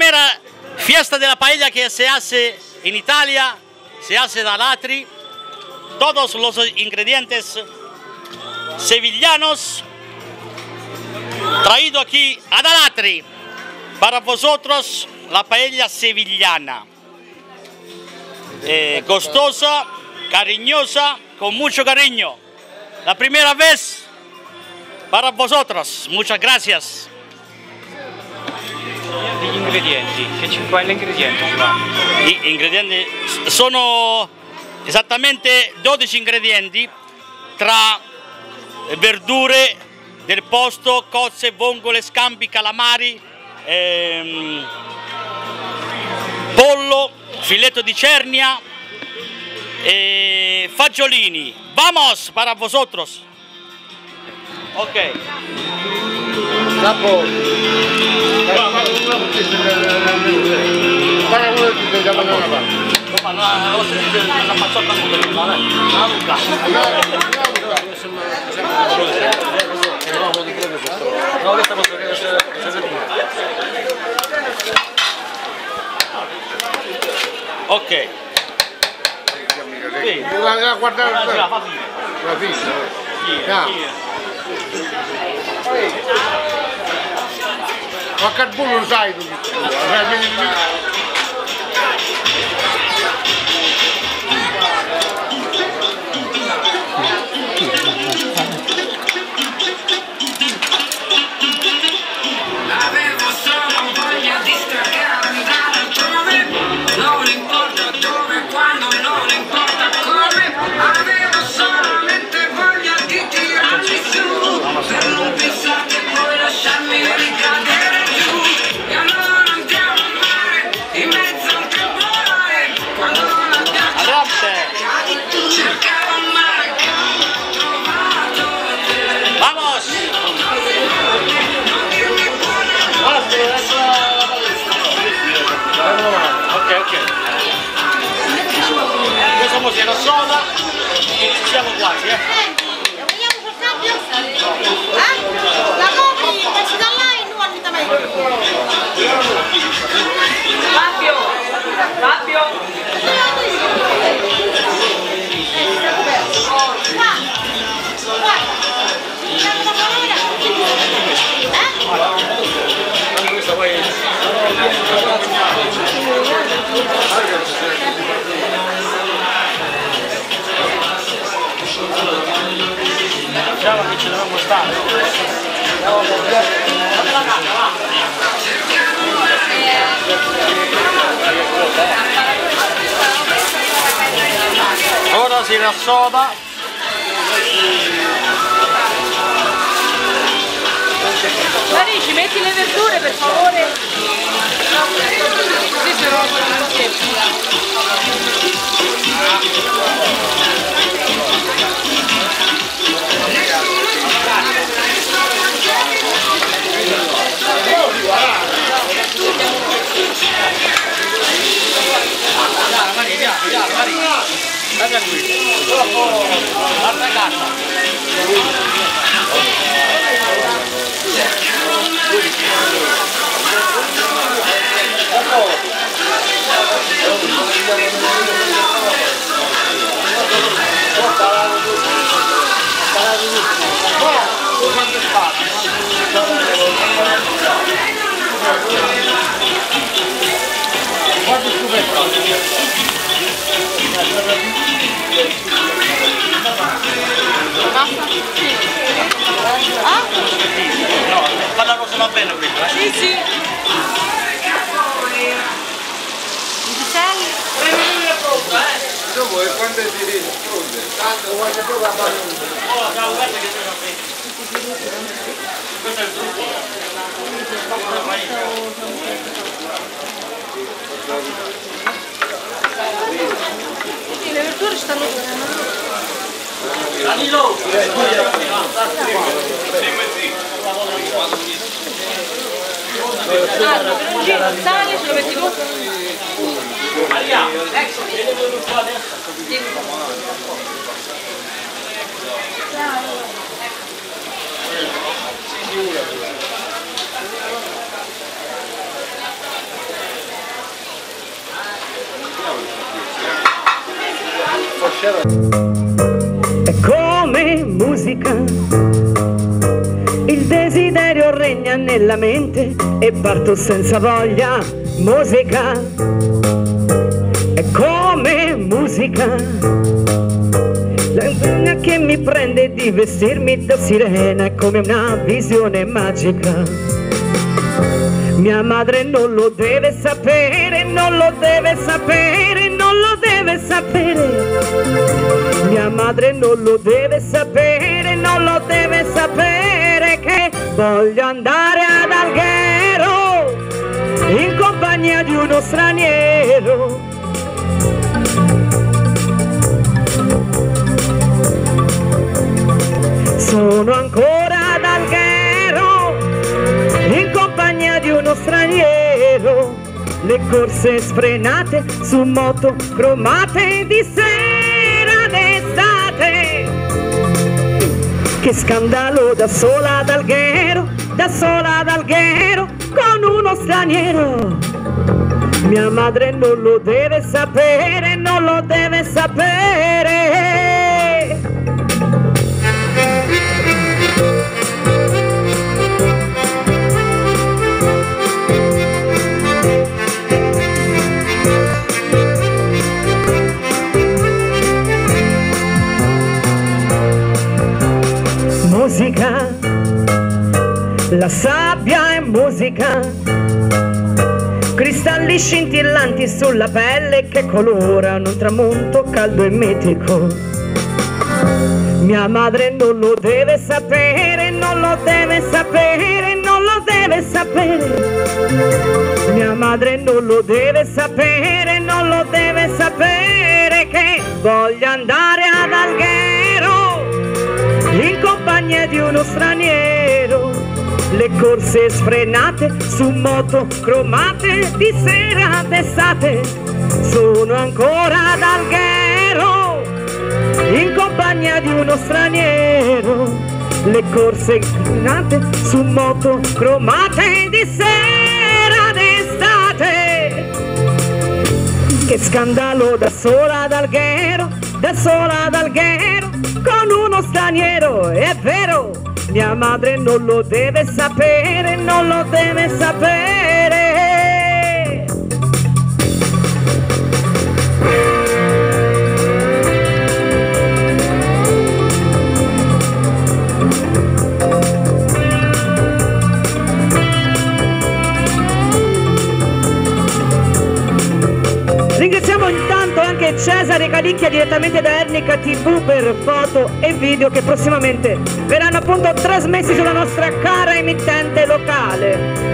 primera fiesta de la paella que se hace en Italia, se hace de Alatri. Todos los ingredientes sevillanos traído aquí a Alatri para vosotros, la paella sevillana. Costosa, cariñosa, con mucho cariño. La primera vez para vosotros. Muchas gracias. Gli ingredienti, quali ingredienti ci vanno? Gli ingredienti sono esattamente 12 ingredienti tra verdure del posto, cozze, vongole, scampi, calamari, pollo, filetto di cernia e fagiolini. Vamos para vosotros. Ok. Ok. Guarda la fissa. Ma carbone lo sai tu? Era sola e ci siamo quasi, Lo vogliamo sul cambio? La copri, pensi da là e non mi da me. Fabio! Fabio! Questa poi diciamo che ci dobbiamo stare. Ora si rassoda. Marici, metti le verdure per favore. Così se no non No, parlano solo bene qui. Sì, sì. dopo e quando si risponde? Tanto guarda proprio a fare un... Questo è il trucco. Sì, le verdure stanno bene. Danilo! Peperoncino, sale, ce lo metti tu? Maria, ecco, vieni un po' adesso. È come musica, il desiderio regna nella mente e parto senza voglia. Musica, è come musica, la voglia che mi prende di vestirmi da sirena è come una visione magica. Mia madre non lo deve sapere, non lo deve sapere, non lo deve sapere. Mia madre non lo deve sapere, non lo deve sapere che voglio andare ad Alghero in compagnia di uno straniero. Sono ancora ad Alghero in compagnia di uno straniero, le corse sfrenate su moto cromate di sera d'estate. Che scandalo, da sola ad Alghero, da sola ad Alghero con uno straniero. Mia madre non lo deve sapere, non lo deve sapere. Musica, la sabbia è musica, cristalli scintillanti sulla pelle che colorano un tramonto caldo e mitico. Mia madre non lo deve sapere, non lo deve sapere, non lo deve sapere. Mia madre non lo deve sapere, non lo deve sapere che voglio andare ad Alghero in compagnia di uno straniero, le corse sfrenate su moto cromate di sera d'estate. Sono ancora ad Alghero in compagnia di uno straniero, le corse sfrenate su moto cromate di sera d'estate. Che scandalo, da sola ad Alghero, da sola ad Alghero con uno straniero. È vero, mia madre non lo deve sapere, non lo deve sapere. Ringraziamo intanto anche Cesare Calicchia direttamente da Ernica TV per foto e video che prossimamente verranno appunto trasmessi sulla nostra cara emittente locale.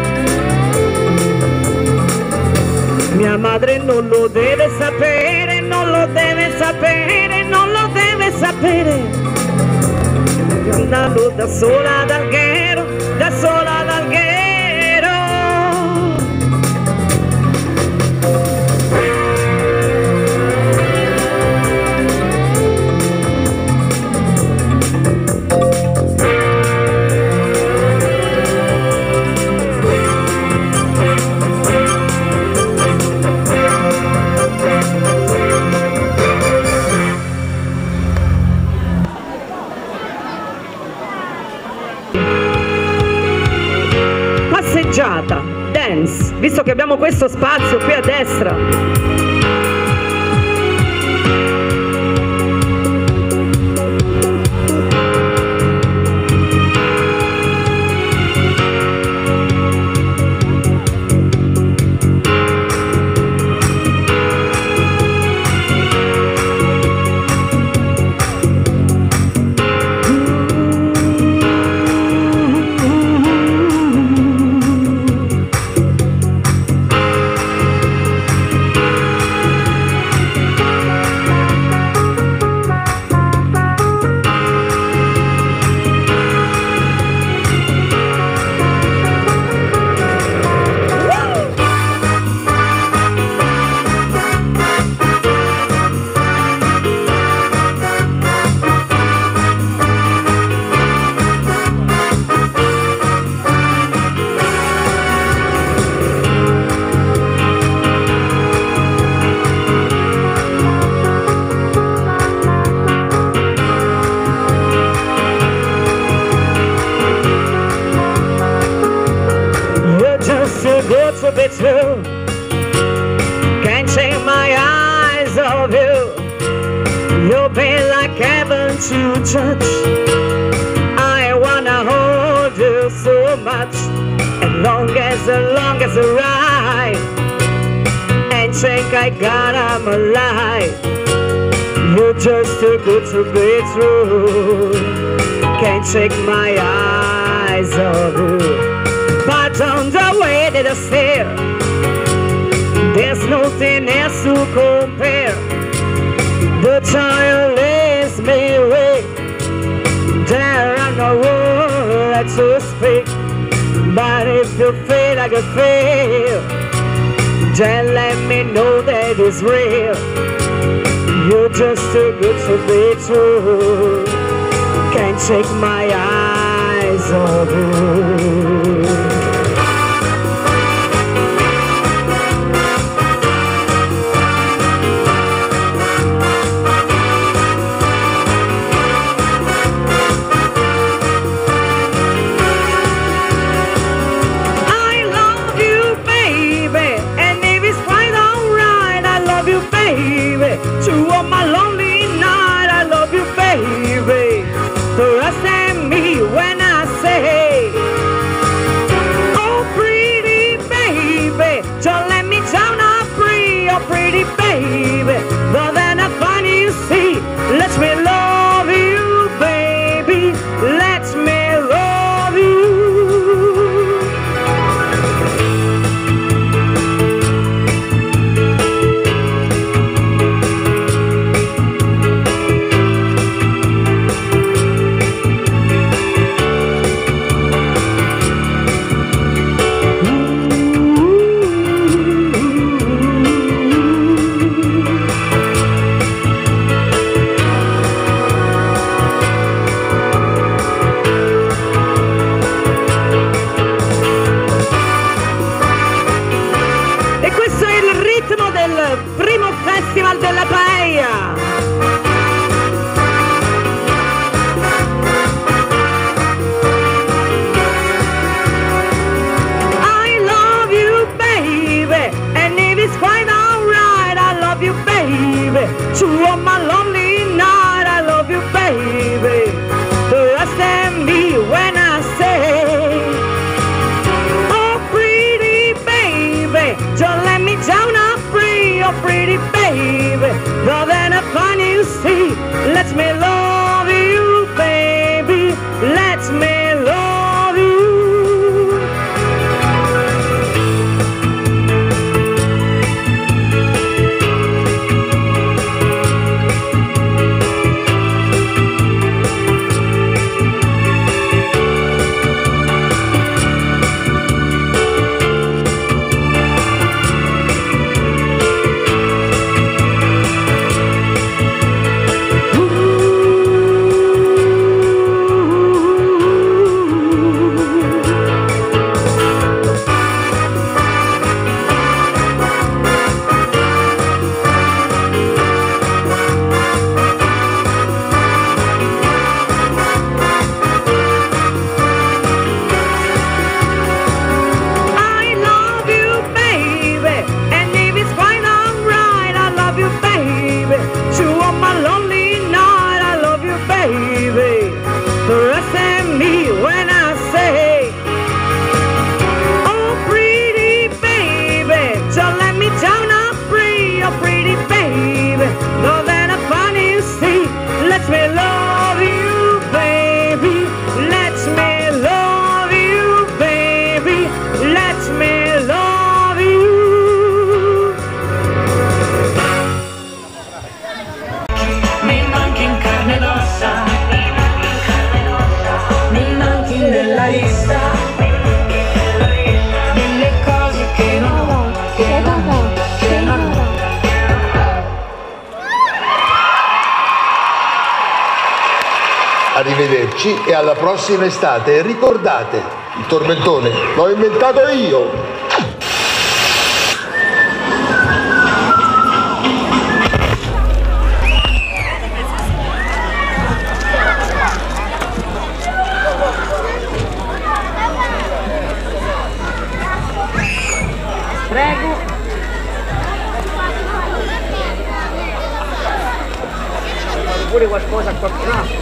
Mia madre non lo deve sapere, non lo deve sapere, non lo deve sapere. Andando da sola ad Alghero, da sola ad Alghero. Passeggiata, dance, visto che abbiamo questo spazio qui a destra. too. Can't take my eyes off you. You've been like heaven to touch. I wanna hold you so much. As long as the ride. And think I got I'm alive. You're just too good to be true. Can't take my eyes off you. But on the way that I stare, there's nothing else to compare. The time leads me away. There are no words to speak. But if you feel like I feel, then let me know that it's real. You're just too good to be true. Can't take my eyes off you. To all my lonely night, I love you, baby. Trust in me when I say, oh, pretty baby, don't let me down, I'm free, oh, pretty baby. But then I finally see, let me love you, baby. Let me love you. Primo festival della paella. I love you, baby, and it is quite alright. I love you, baby. To all my lonely night, I love you, baby. Trust in me when I say, oh, pretty baby, don't let me down. Oh, pretty baby, now then I find you see, let me love you, baby, let me love you. Arrivederci e alla prossima estate. Ricordate, il tormentone l'ho inventato io. Prego. Pure qualcosa a qualcun altro.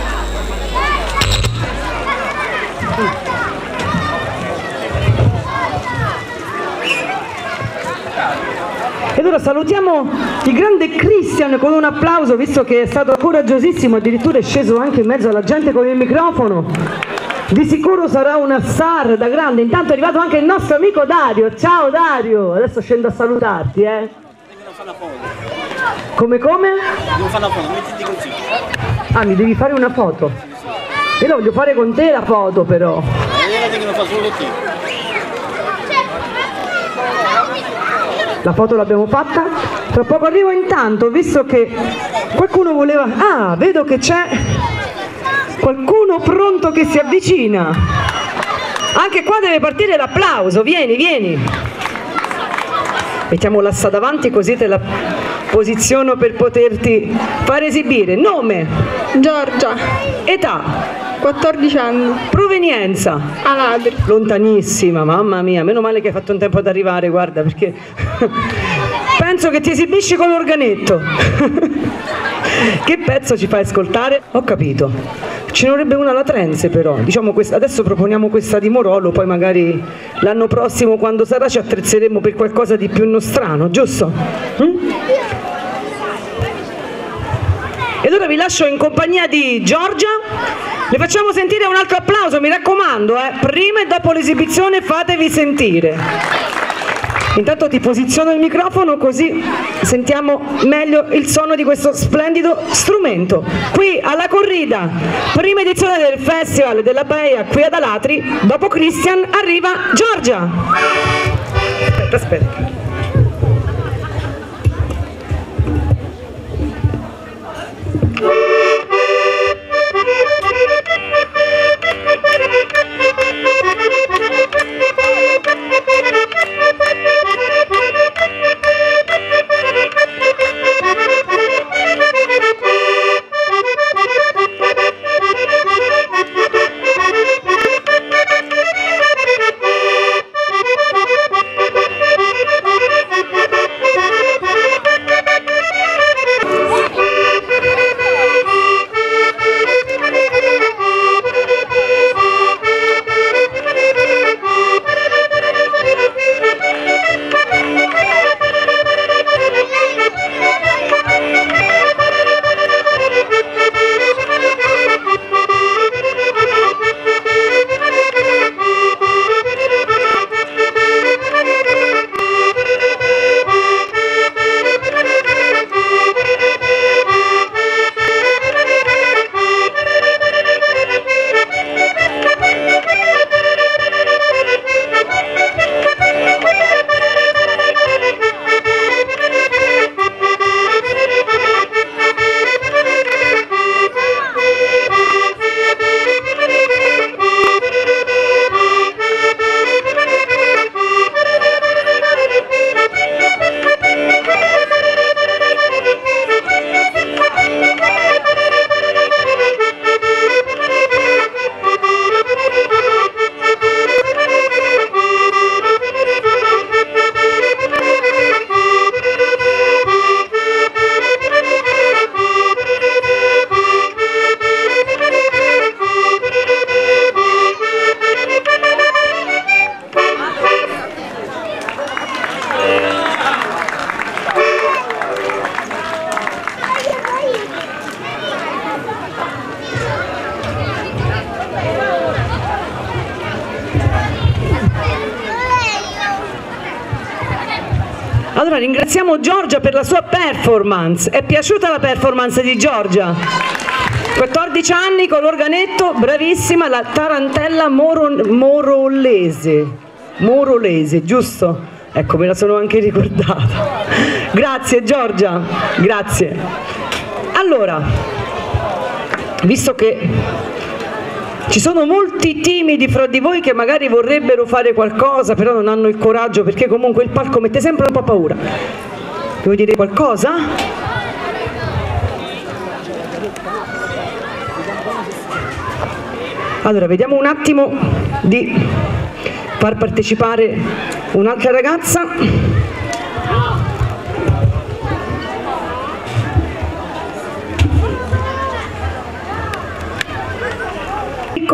Ed ora salutiamo il grande Christian con un applauso, visto che è stato coraggiosissimo, addirittura è sceso anche in mezzo alla gente con il microfono. Di sicuro sarà una star da grande. Intanto è arrivato anche il nostro amico Dario. Ciao Dario, adesso scendo a salutarti, Devo fare una foto. Come? Devo fare una foto, mettiti così. Ah, mi devi fare una foto? Io la voglio fare con te la foto però. Vedete che lo fa solo te. La foto l'abbiamo fatta, tra poco arrivo. Intanto, visto che qualcuno voleva... Ah, vedo che c'è qualcuno pronto che si avvicina. Anche qua deve partire l'applauso, vieni. Mettiamo l'assa davanti così te la posiziono per poterti far esibire. Nome? Giorgia, Età? 14 anni, Provenienza? Alatri. Lontanissima, mamma mia, meno male che hai fatto in tempo ad arrivare, guarda, perché penso che ti esibisci con l'organetto. Che pezzo ci fai ascoltare? Ho capito. Ce ne vorrebbe una latrense però, diciamo adesso proponiamo questa di Morolo, poi magari l'anno prossimo quando sarà ci attrezzeremo per qualcosa di più nostrano, giusto? Ed ora vi lascio in compagnia di Giorgia. Le facciamo sentire un altro applauso, mi raccomando, prima e dopo l'esibizione fatevi sentire. Intanto ti posiziono il microfono così sentiamo meglio il suono di questo splendido strumento. Qui alla corrida, prima edizione del Festival della Baia qui ad Alatri, dopo Christian arriva Giorgia. Aspetta. Allora ringraziamo Giorgia per la sua performance. È piaciuta la performance di Giorgia? 14 anni con l'organetto, bravissima, la tarantella morolese, giusto? Ecco, me la sono anche ricordata. Grazie Giorgia, grazie. Allora, visto che ci sono molti timidi fra di voi che magari vorrebbero fare qualcosa, però non hanno il coraggio, perché comunque il palco mette sempre un po' paura. Devo dire qualcosa? Allora, vediamo un attimo di far partecipare un'altra ragazza.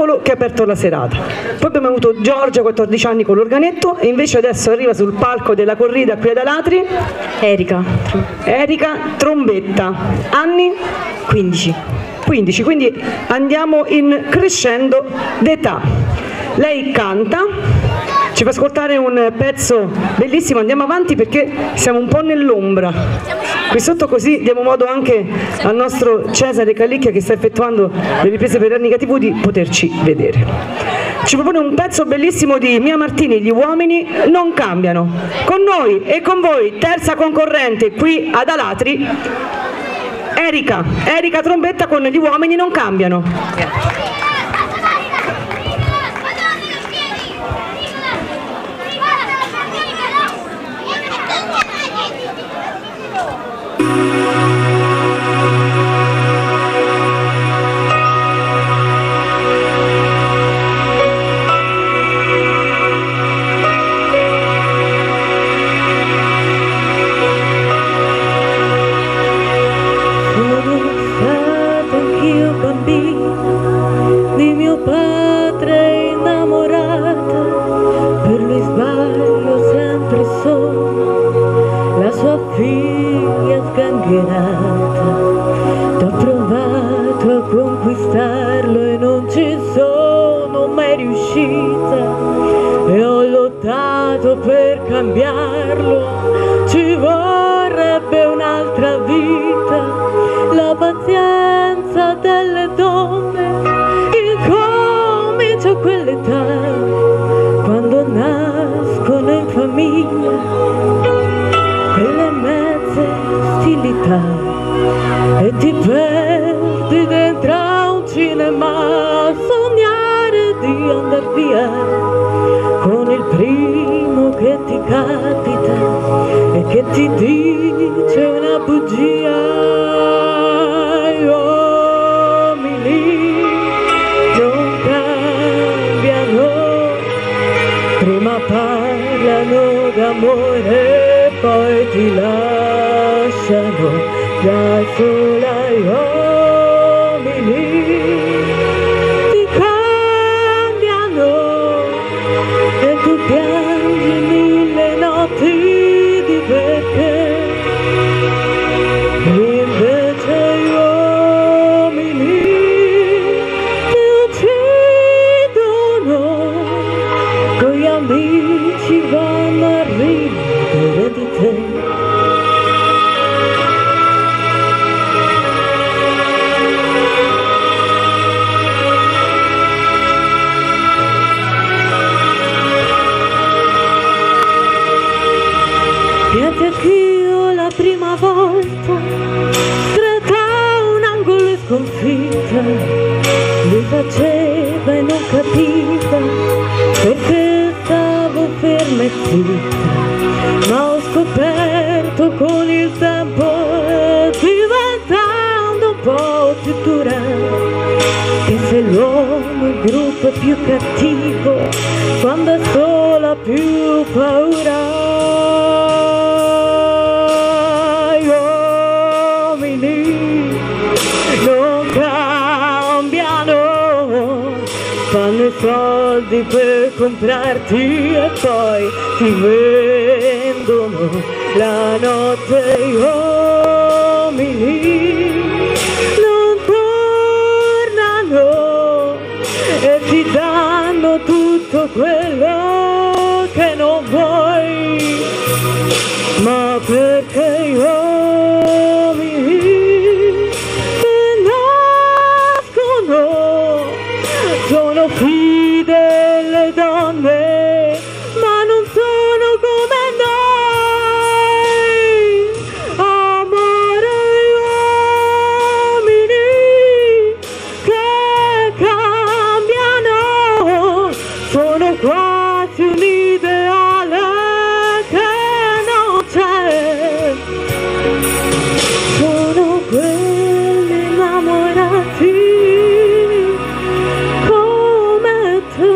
Paolo che ha aperto la serata. Poi abbiamo avuto Giorgia, 14 anni, con l'organetto, e invece adesso arriva sul palco della corrida qui ad Alatri Erika, trombetta, anni 15, quindi andiamo in crescendo d'età. Lei canta, ci fa ascoltare un pezzo bellissimo, andiamo avanti perché siamo un po' nell'ombra qui sotto, così diamo modo anche al nostro Cesare Calicchia, che sta effettuando le riprese per Ernica TV, di poterci vedere. Ci propone un pezzo bellissimo di Mia Martini, Gli uomini non cambiano. Con noi e con voi, terza concorrente qui ad Alatri, Erika trombetta con Gli uomini non cambiano. Di mio padre innamorata, per lui sbaglio sempre solo, la sua figlia sgangherata. T'ho provato a conquistarlo e non ci sono mai riuscita, e ho lottato per cambiarlo, ci vorrebbe un'altra vita, la pazienza delle donne incomincia a quell'età, quando nascono in famiglia quelle mezze ostilità, e ti perdi dentro a un cinema a sognare di andar via con il primo che ti capita e che ti dice una bugia. Prima parlano d'amore, poi ti lasciano da sola. Gli uomini ti cambiano e tu piangi mille notti di perché. Invece gli uomini ti uccidono, con gli amici vanno a ridere di te. Pianti anch'io la prima volta, stretta a un angolo e sconfitta, lui faceva e non capiva perché stavo ferma e zitta, ma ho scoperto con il tempo, diventando un po' più dura, che se l'uomo il gruppo è più cattivo, quando è sola più paura. Gli uomini non cambiano, fanno i soldi per comprarti e poi ti vendono la notte. Gli uomini non tornano e ti danno tutto quello che non vuoi, ma perché gli uomini nascono, sono figli delle donne, ma non sono come noi. Amore gli uomini che cambiano, sono quasi un ideale che non c'è. Sono quelli innamorati come tu.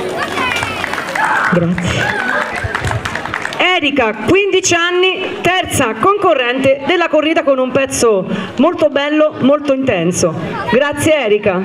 Grazie. Erika, 15 anni, terza terza concorrente della corrida con un pezzo molto bello, molto intenso. Grazie Erika.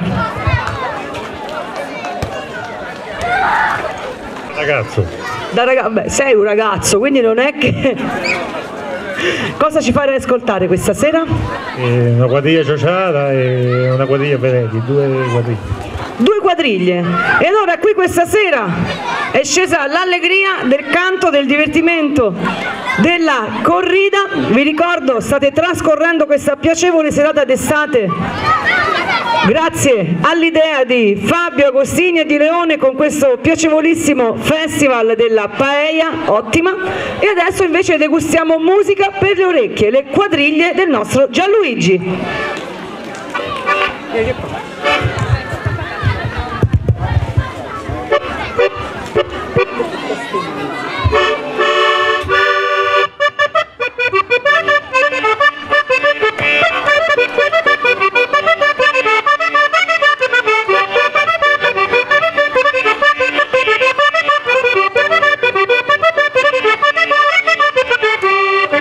Ragazzo. Beh, sei un ragazzo, quindi non è che... Cosa ci farai ascoltare questa sera? Una quadriglia ciociara e una quadriglia Veneti, 2 quadriglie. 2 quadriglie. E allora qui questa sera è scesa l'allegria del canto, del divertimento, della corrida. Vi ricordo, state trascorrendo questa piacevole serata d'estate grazie all'idea di Fabio Agostini e di Leone con questo piacevolissimo festival della paella, ottima. E adesso invece degustiamo musica per le orecchie, le quadriglie del nostro Gianluigi.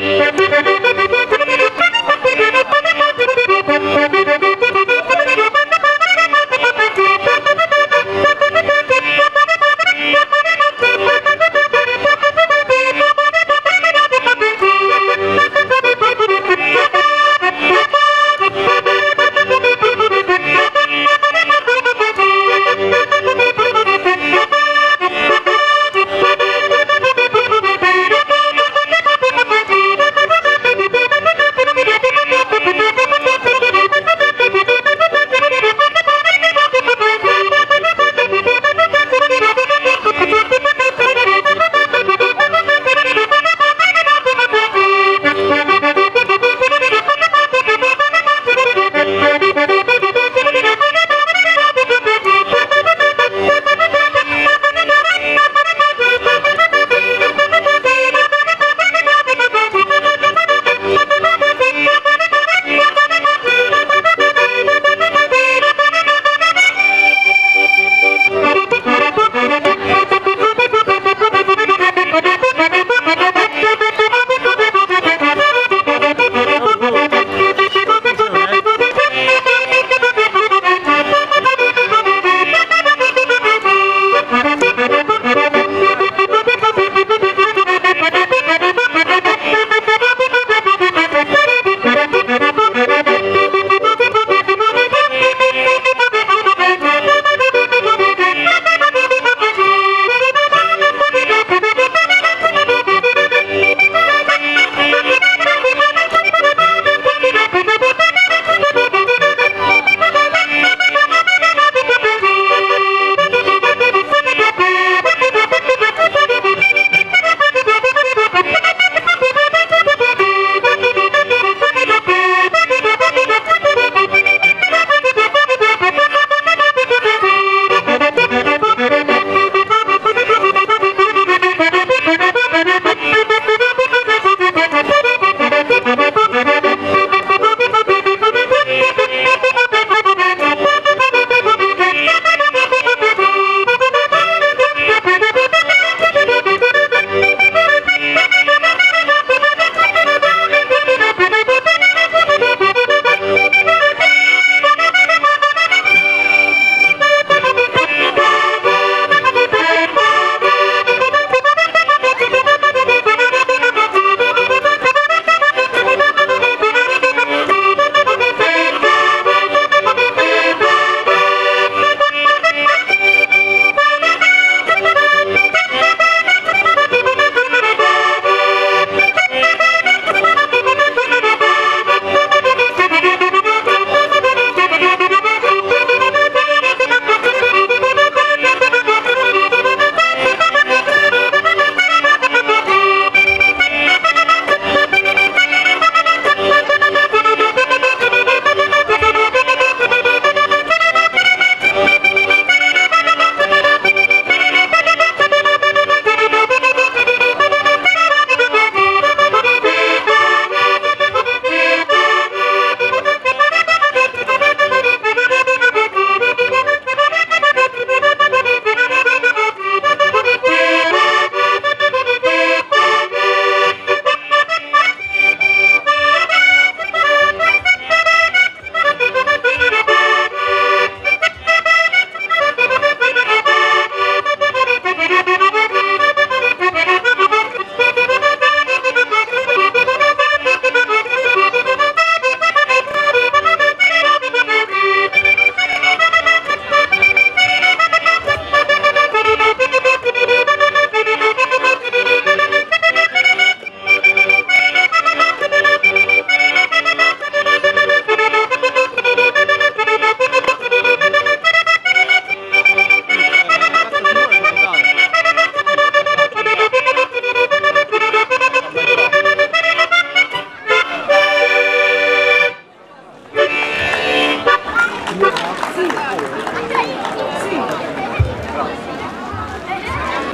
Thank you.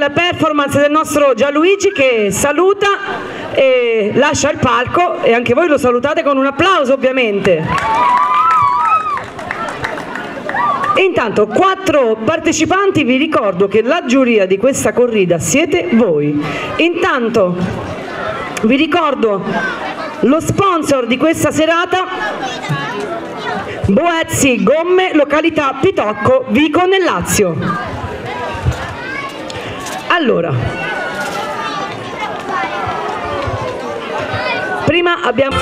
la performance del nostro Gianluigi che saluta e lascia il palco, e anche voi lo salutate con un applauso ovviamente. E intanto 4 partecipanti, vi ricordo che la giuria di questa corrida siete voi. Intanto vi ricordo lo sponsor di questa serata: Boezzi Gomme, località Pitocco, Vico nel Lazio. Allora, prima abbiamo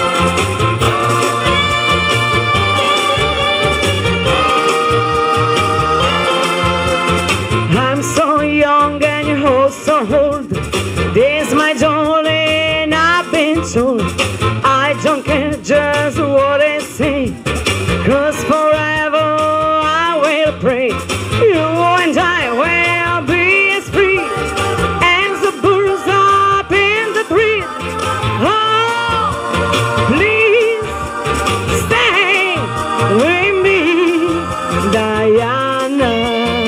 I'm so young and you're so old. This is my journey and I've been told I don't care just what I say, 'cause forever I will pray you and I will be as free as the birds up in the tree. Oh, please stay with me, Diana.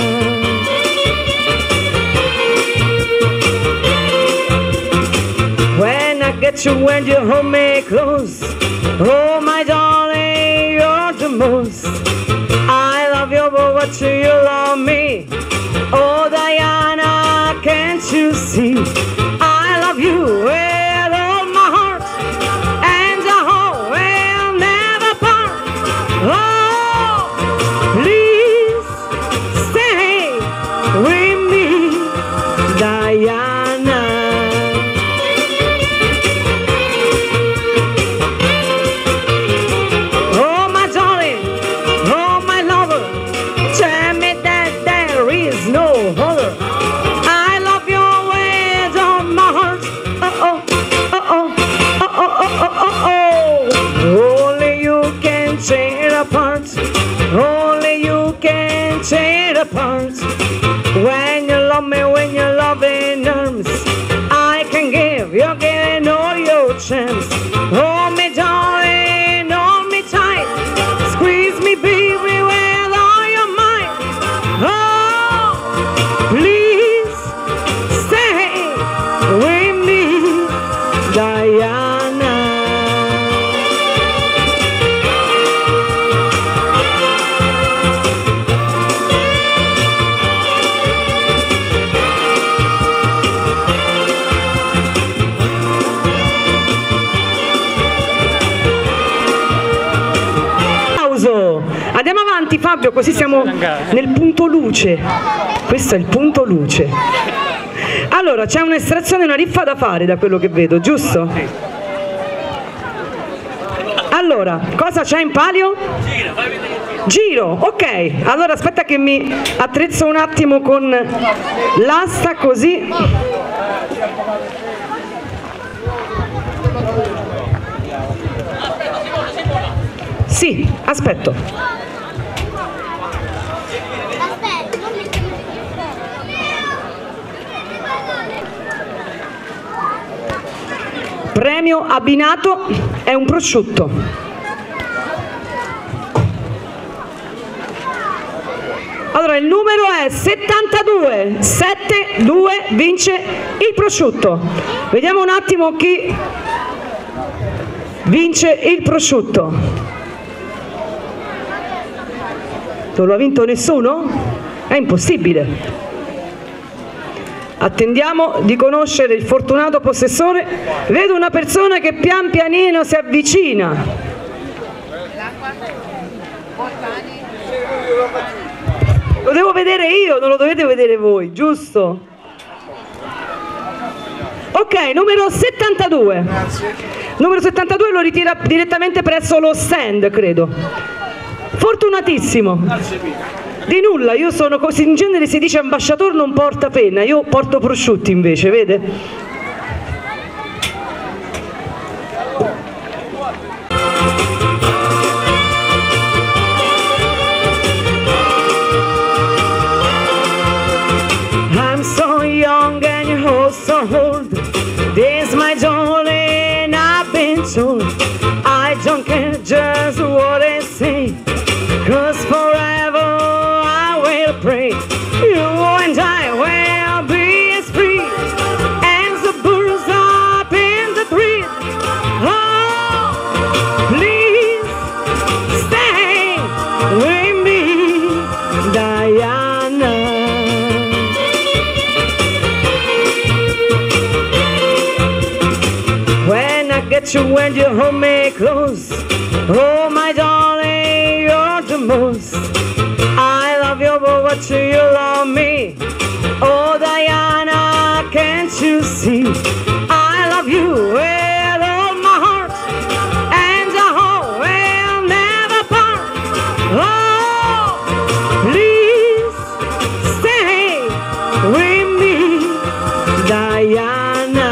When I get you when you hold me close, oh my darling, you're the most. I love you, but what you love me. Oh Diana, can't you see? I love you with all my heart, and I hope we'll never part. Oh, please stay with me, Diana. Only you can tear it apart. When you love me, when you love in arms, I can give, you're giving all your chance. Hold me darling, hold me tight, squeeze me baby with all your might. Oh, please stay with me, Diana. Andiamo avanti Fabio, così siamo nel punto luce. Questo è il punto luce. Allora, c'è un'estrazione, una riffa da fare da quello che vedo, giusto? Allora, cosa c'è in palio? Giro, ok. Allora aspetta che mi attrezzo un attimo con l'asta così. Sì, aspetto. Premio abbinato è un prosciutto. Allora il numero è 72, 72 vince il prosciutto. Vediamo un attimo chi vince il prosciutto. Non lo ha vinto nessuno? È impossibile. Attendiamo di conoscere il fortunato possessore. Vedo una persona che pian pianino si avvicina. Lo devo vedere io, non lo dovete vedere voi, giusto? Ok, numero 72. Numero 72 lo ritira direttamente presso lo stand, credo. Fortunatissimo. Di nulla, io sono così, in genere si dice ambasciatore non porta penna, io porto prosciutti invece, vede? I'm so young and you're so old. This is my journey and I've been told I don't care just what I say, 'cause forever I will pray you and I will be as at you when you hold me close. Oh my darling, you're the most. I love you, but what you love me. Oh Diana, can't you see? I love you with all my heart, and the whole will never part. Oh, please stay with me, Diana.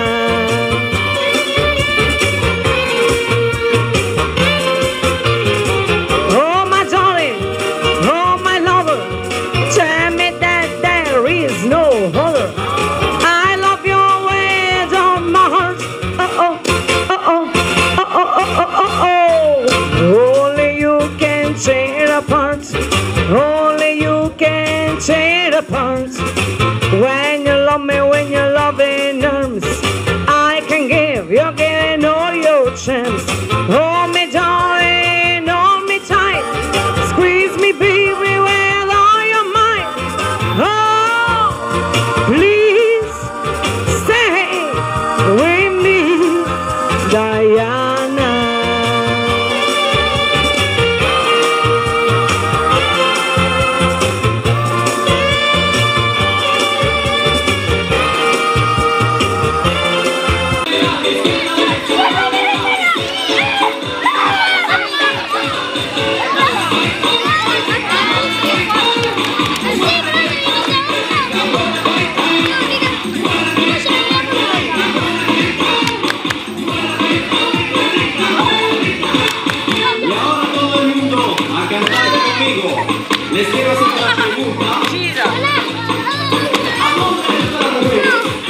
Oh my darling, oh my lover, tell me that there is no other. I love you with all my heart. Oh, oh, oh, oh, oh, oh, oh, oh, oh. Only you can tear it apart. Only you can tear it apart. When you love me, when you love in arms, I can give, you're giving all your chance. Hold me darling, hold me tight. Squeeze me baby with all your might. Oh, please stay with me, Diana. Les quiero hacer una pregunta. ¿A dónde está la mujer?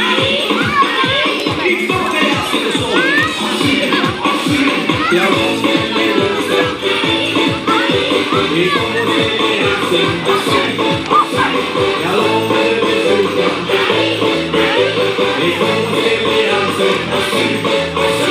¿Y dónde hace los hombres? Así, así. Y a vos que me gusta. ¿Y cómo se me hacen? Así, así. Y a dónde me gusta. ¿Y cómo se me hacen? Así, así.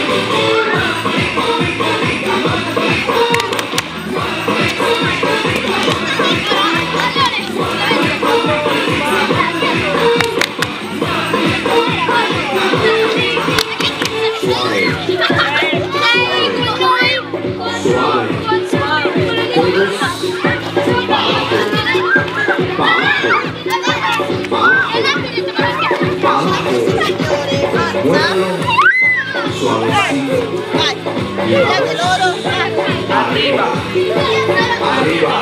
Arriba, arriba.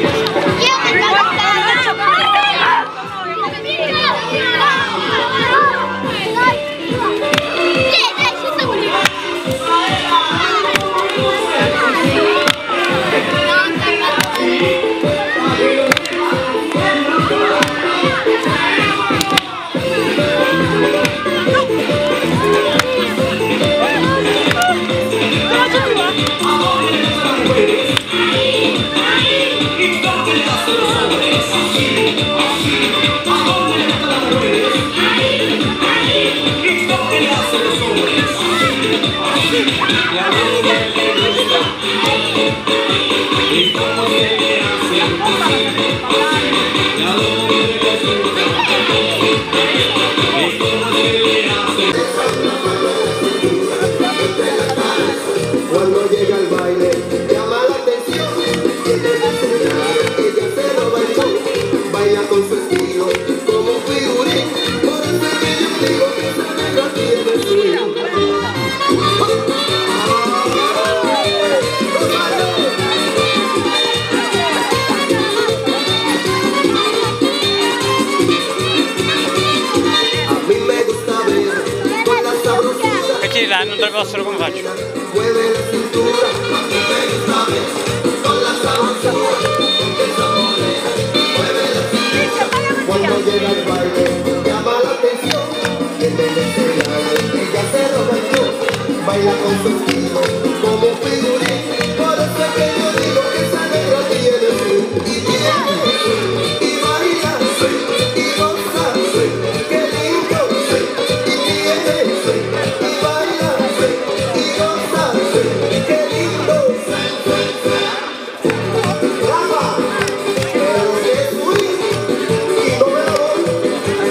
Cuando llega el baile, llama la atención. Ella se roba el show, baila con su estilo, como un figurín. Por eso es que yo digo que esa negra tiene swing. A mí me gusta ver con la sabrosura. E ti danno un trapostolo come faccio? Mueve la cintura, a mí me gusta ver con la sabrosura, esa morena, mueve la cintura. Cuando llega el baile, llama la atención, en el escenario, ella se roba el show, baila con su estilo, como un figurín. Por eso es que yo digo que esa negra tiene swing, y tiene swing, y baila swing, y goza swing, qué lindo swing, y tiene swing, y baila swing, y goza swing, qué lindo swing, swing, swing. Brava, pero qué swing, y no me lo voy.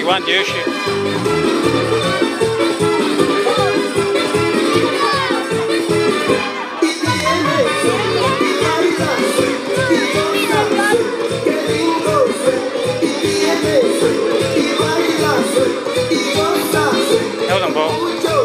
quanti esci? Guarda un po'.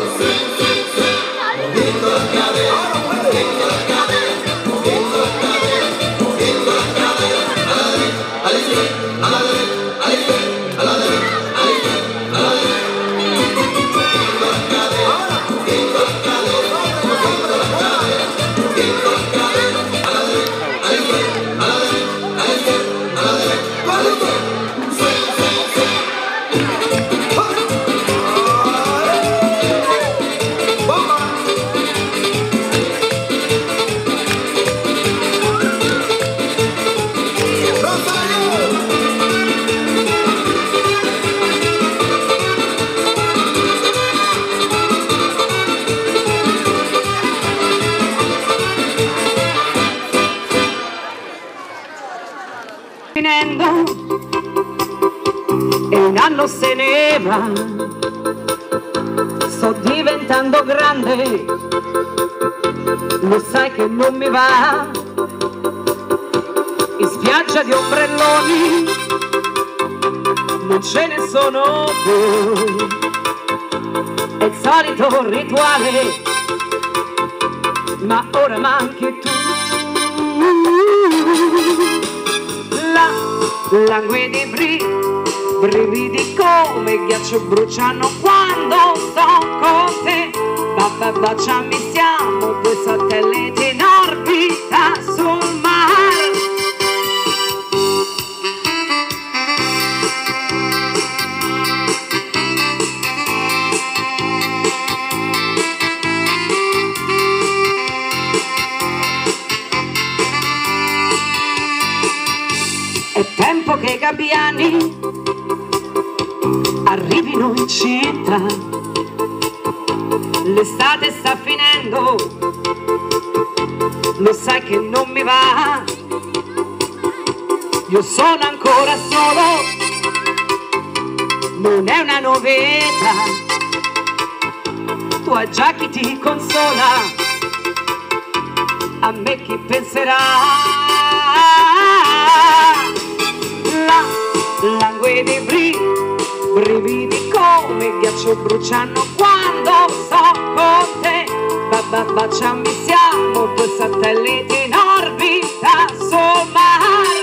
Finendo e un anno se ne va, sto diventando grande, lo sai che non mi va, in spiaggia di ombrelloni non ce ne sono più, è il solito rituale, ma ora manchi tu. Languidi brividi come ghiaccio bruciano quando sto con te. Baciami, siamo due satelliti in orbita sul mare. È tempo che i gabbiani arrivino in città, l'estate sta finendo, lo sai che non mi va, io sono ancora solo, non è una novità, tu hai già chi ti consola, a me chi penserà. Languidi brividi come ghiaccio bruciano quando sto con te. Baciami, siamo due satelliti in orbita sul mare.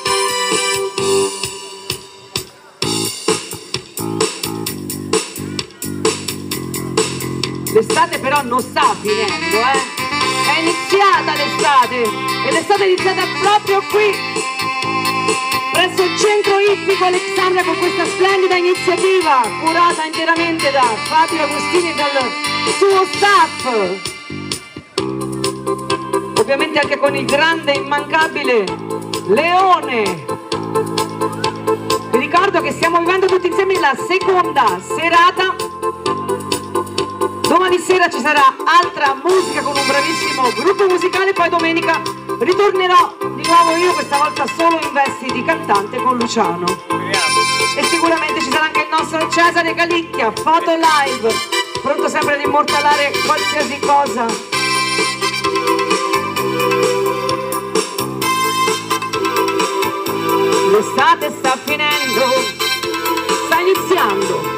L'estate però non sta finendo, è iniziata l'estate e l'estate è iniziata proprio qui presso il centro ippico Alexandria con questa splendida iniziativa curata interamente da Fabio Agostini e dal suo staff, ovviamente anche con il grande e immancabile Leone. Vi ricordo che stiamo vivendo tutti insieme la seconda serata. Domani sera ci sarà altra musica con un bravissimo gruppo musicale, poi domenica ritornerò di nuovo io, questa volta solo in vesti di cantante con Luciano. E sicuramente ci sarà anche il nostro Cesare Calicchia, foto live, pronto sempre ad immortalare qualsiasi cosa. L'estate sta finendo, sta iniziando.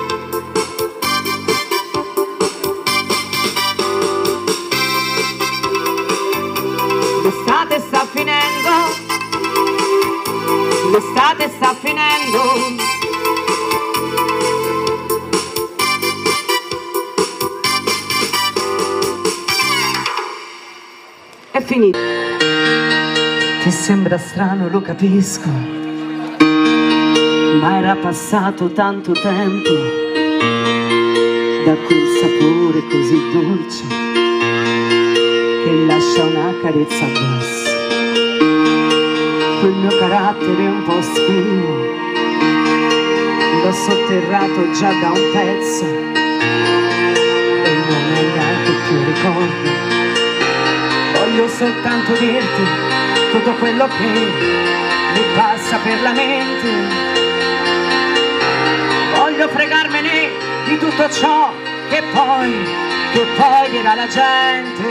L'estate sta finendo, l'estate sta finendo. È finito. Ti sembra strano, lo capisco, ma era passato tanto tempo da quel sapore così dolce che lascia una carezza addosso. Quel mio carattere un po' schivo l'ho sotterrato già da un pezzo e non è neanche più ricordo. Voglio soltanto dirti tutto quello che mi passa per la mente. Voglio voglio fregarmene di tutto ciò che poi dirà la gente.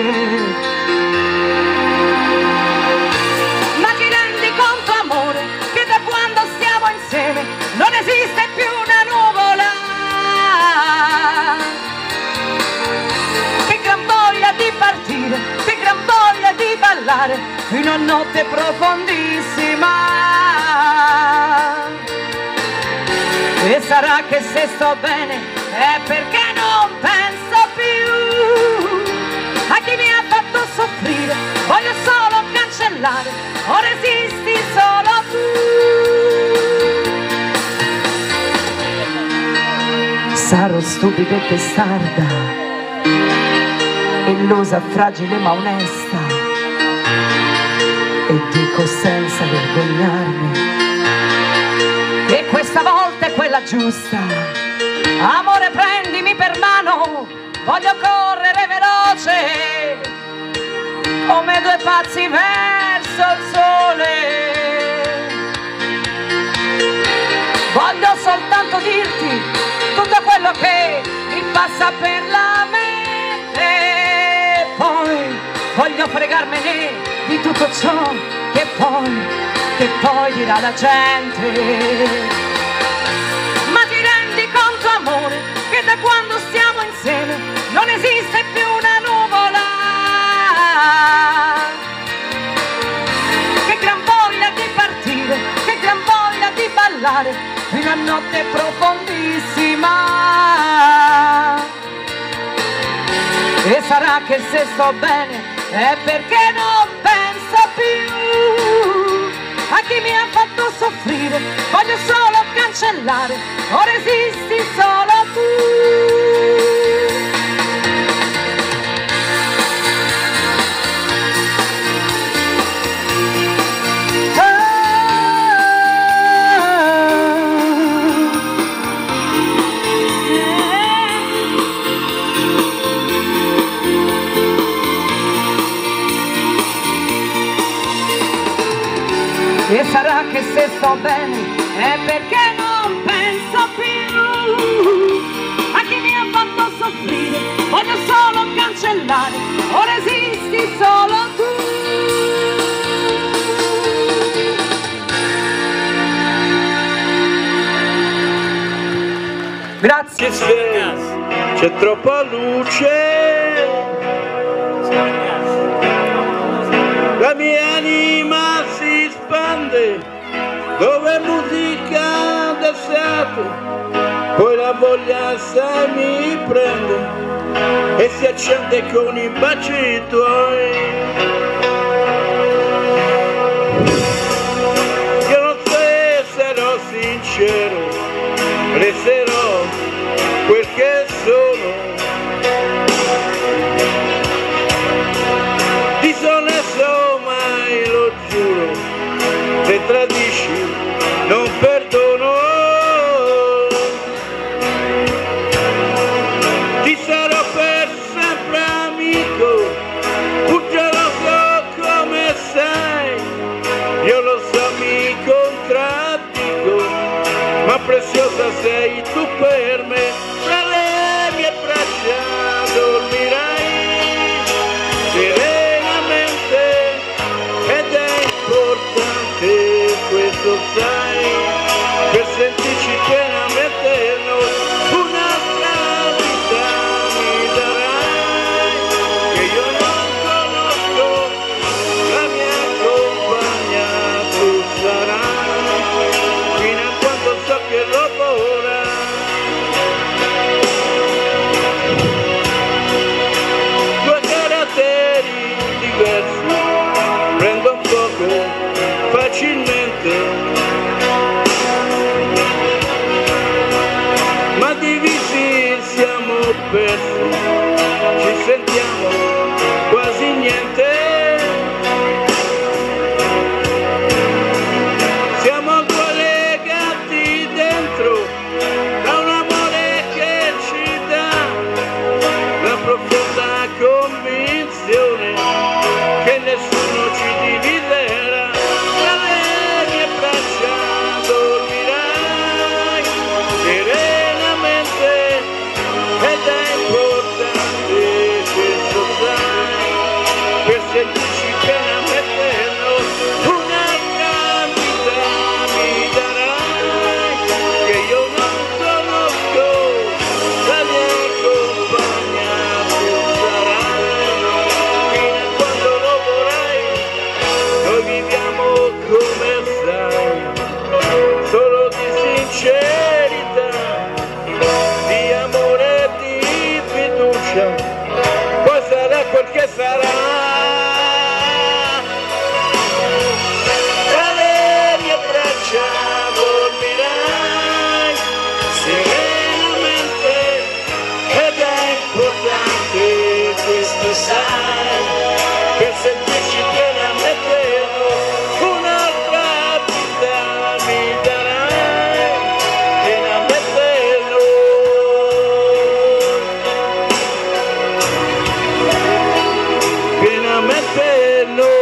Ma ti rendi conto, amore, che da quando stiamo insieme non esiste più una nuvola? Che gran voglia di partire, che gran voglia di ballare fino a notte profondissima. E sarà che se sto bene è perché non penso più a chi mi ha fatto soffrire. Voglio solo cancellare, ora esisti solo tu. Sarò stupida e testarda, illusa, fragile ma onesta, e dico senza vergognarmi che questa volta è quella giusta. Amore, prendimi per mano, voglio correre veloce come due pazzi verso il sole. Voglio soltanto dirti tutto quello che mi passa per la mente. Poi voglio fregarmene di tutto ciò che poi dirà la gente. Ma ti rendi conto, amore, che da quando stiamo insieme non esiste più una nuvola? Che gran voglia di partire, che gran voglia di ballare fino a notte profondissima. E sarà che se sto bene è perché non penso più a chi mi ha fatto soffrire. Voglio solo cancellare, ora esisti solo tu. E sarà che se sto bene è perché non penso più a chi mi ha fatto soffrire. Voglio solo cancellare, ora esisti solo tu. Grazie. C'è troppa luce, la mia anima si espande dove musica d'estate, poi la voglia assai mi prende e si accende con i baci tuoi. Io non so se sarò sincero, resterò quel che sono. Disonesto mai, lo giuro, se tradisci non perdono. Ti sarò per sempre amico, bugiardo come sei. Io lo so, mi contraddico, ma preziosa sei tu per me. Tra le mie braccia dormirai serenamente ed è importante, questo sai, per sentirci pienamente noi. Un'altra vita mi darai che io non conosco, la mia compagna tu sarai, fino a quando so che lo vorrai. Due caratteri diversi, prendo un poco facilmente, ma divisi siamo persi, ci sentiamo quasi niente. Siamo collegati dentro da un amore che ci dà la profonda convinzione che nessuno ci dividerà. Tra le mie braccia dormirai che sarà. Tra le mie braccia dormirai serenamente ed è importante, questo sai, per sentirci pienamente. Un'altra vita mi darai pienamente noi, pienamente noi.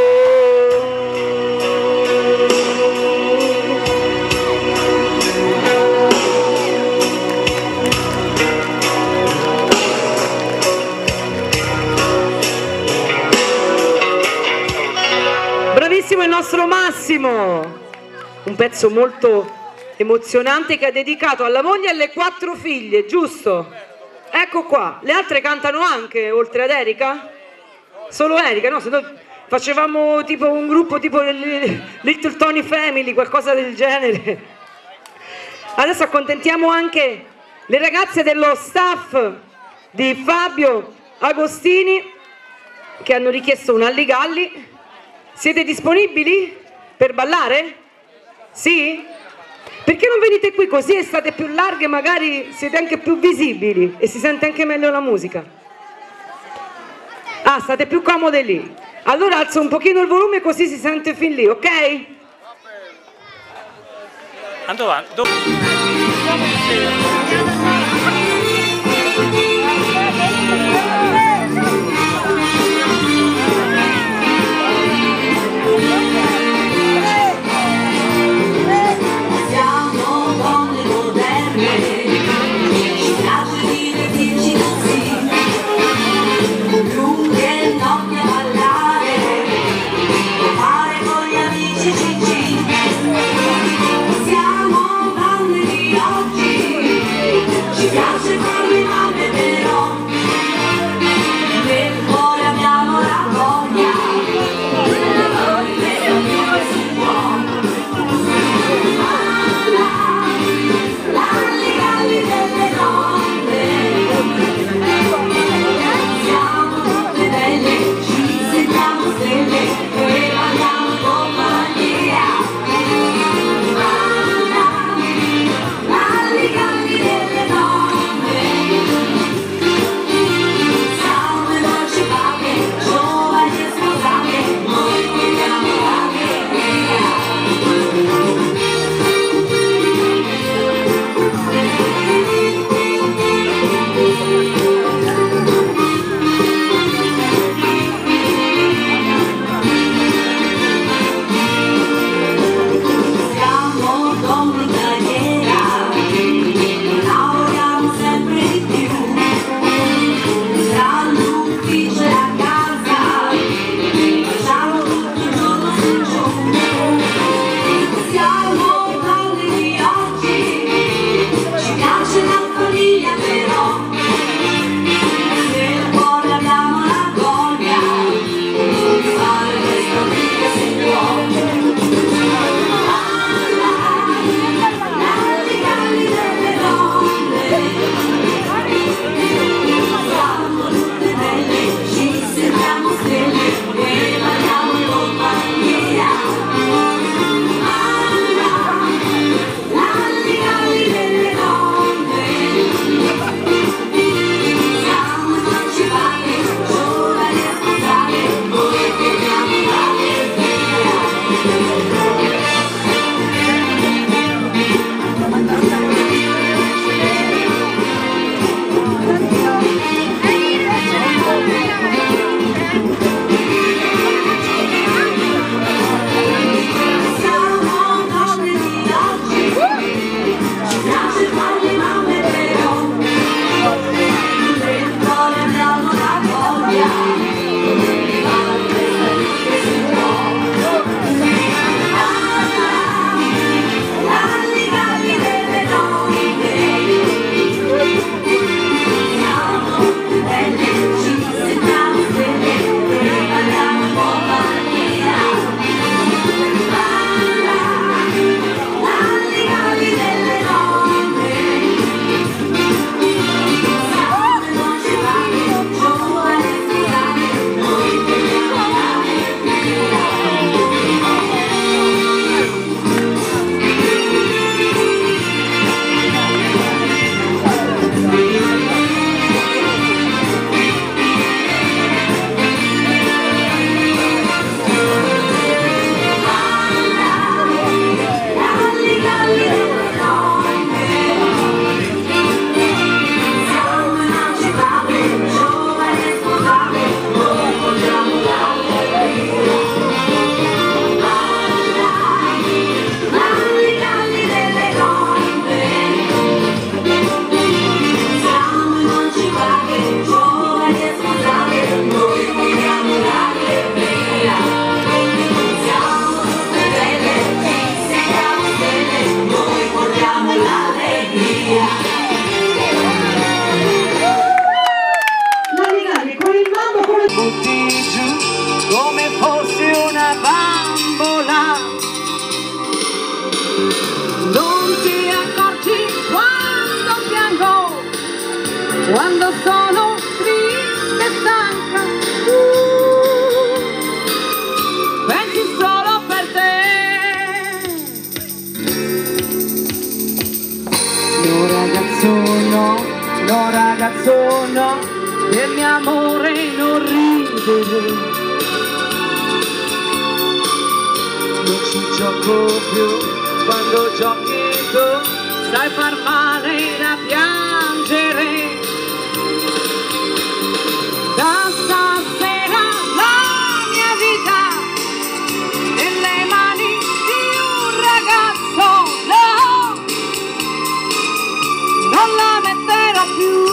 Bravissimo il nostro Massimo, un pezzo molto emozionante che ha dedicato alla moglie e alle 4 figlie, giusto? Ecco qua, le altre cantano anche, oltre ad Erika? Solo Erika, no? Se no facevamo tipo un gruppo tipo Little Tony Family, qualcosa del genere. Adesso accontentiamo anche le ragazze dello staff di Fabio Agostini che hanno richiesto un Alligalli. Siete disponibili per ballare? Sì? Perché non venite qui così e state più larghe, magari siete anche più visibili e si sente anche meglio la musica? Ah, state più comode lì. Allora alzo un pochino il volume così si sente fin lì, ok? Andiamo avanti. Siamo donne di oggi. quando sono triste e stanca, pensi solo per te. No ragazzo no, no ragazzo no, del mio amore non ridere, non ci gioco più. Quando giochi tu sai far male da piangere. Da stasera la mia vita nelle mani di un ragazzo, no, non la metterò più.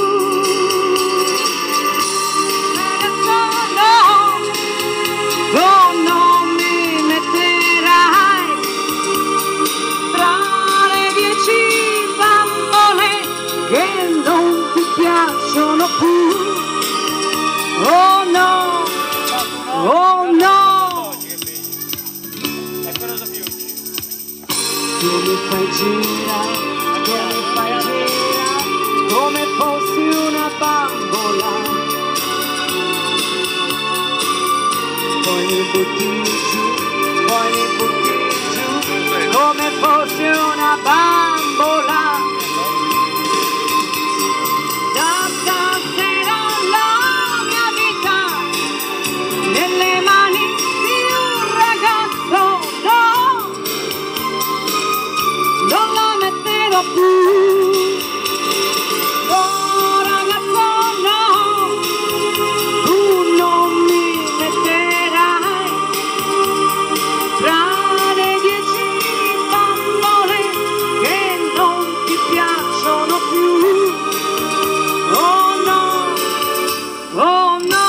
Che non ti piacciono più. Oh no, oh no. Tu mi fai girare, tu mi fai girare come fossi una bambola, poi mi butti giù, poi mi butti giù come fossi una bambola. Nelle mani di un ragazzo, no, non la metterò più. Oh ragazzo no, tu non mi metterai tra le 10 bambole che non ti piacciono più. Oh no, oh no.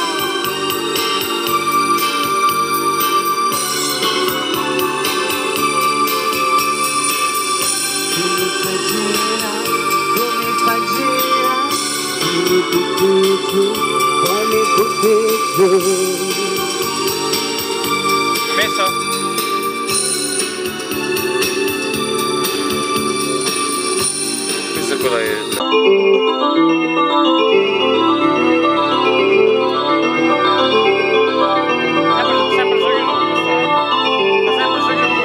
Messo? Questa è quella che... Sempre sogno lungo, sta. Sempre sogno lungo.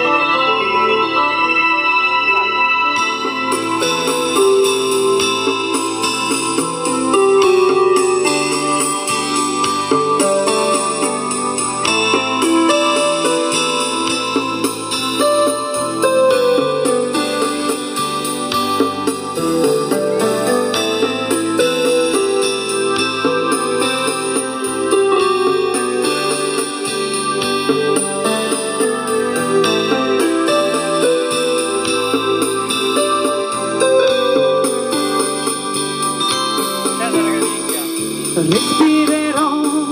Respirerò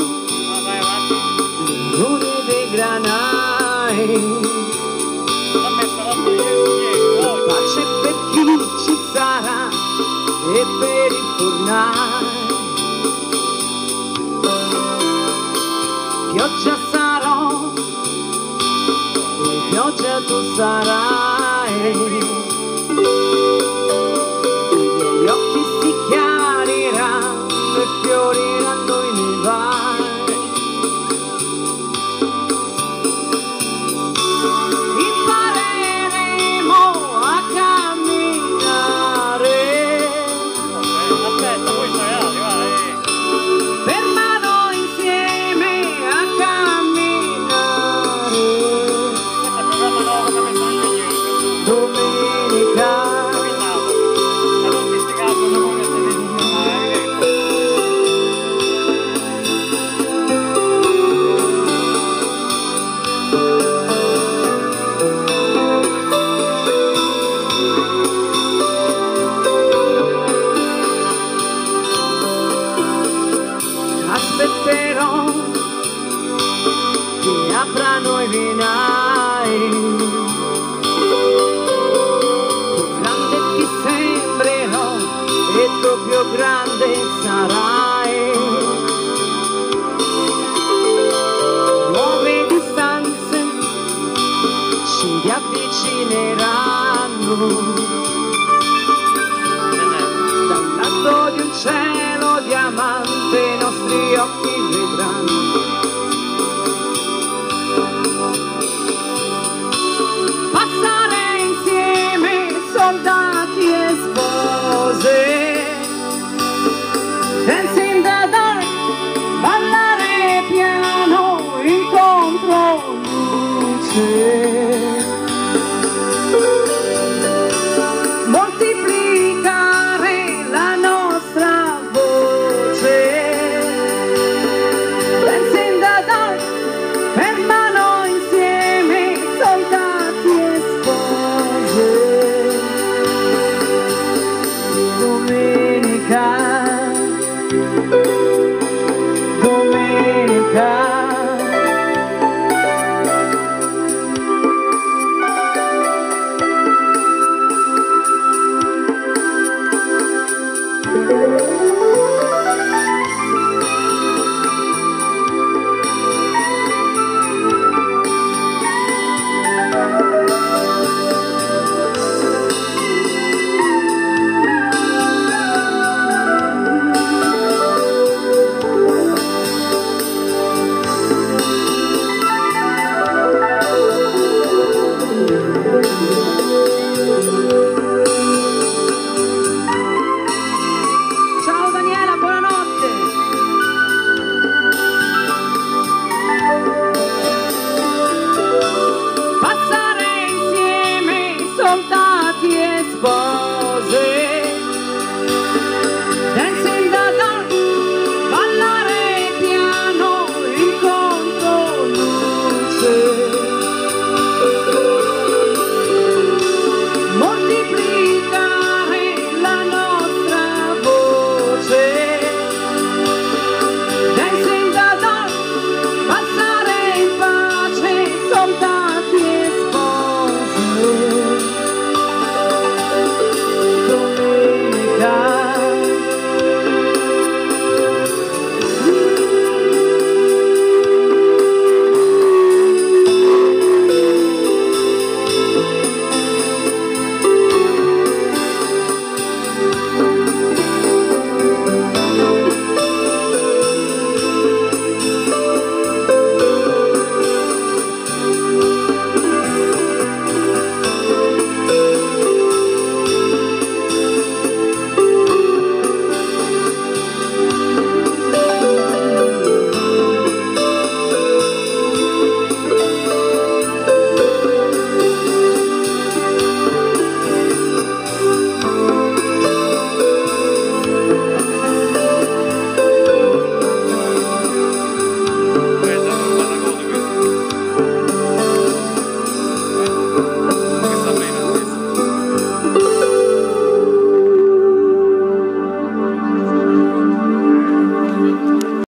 l'odore dei granai, pace per chi ci sarà e per il fornai. Pioggia sarò e pioggia tu sarai, i miei occhi si chiariranno e fioriranno i nevai. Impareremo a camminare per mano insieme a camminare. Domenica aspetterò che aprano i vinai, più grande ti sembrerò e tu più grande sarai. Nuove distanze ci riavvicineranno dal lato di un cielo tutti gli occhi vedranno